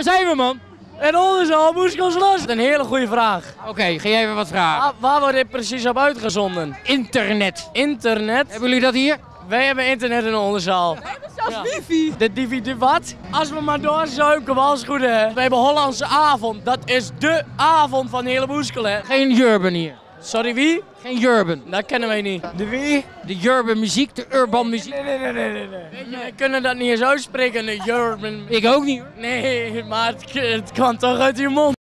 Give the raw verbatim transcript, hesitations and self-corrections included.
waar zijn we, man? En Oldenzaal, Moeskelslas. Een hele goede vraag. Oké, okay, ga jij even wat vragen. Waar, waar wordt dit precies op uitgezonden? Internet. Internet? Hebben jullie dat hier? Wij hebben internet in Oldenzaal. We hebben zelfs wifi. De divi, de wat? Als we maar doorzuiken, was goed hè. We hebben Hollandse avond. Dat is de avond van hele Moeskelen. Geen urban hier. Sorry, wie? Geen urban. Dat kennen wij niet. De wie? De urban muziek, de urban muziek. Nee, nee, nee, nee, nee. Weet je, we kunnen dat niet eens uitspreken, de urban. Ik ook niet hoor. Nee, maar het, het kwam toch uit je mond.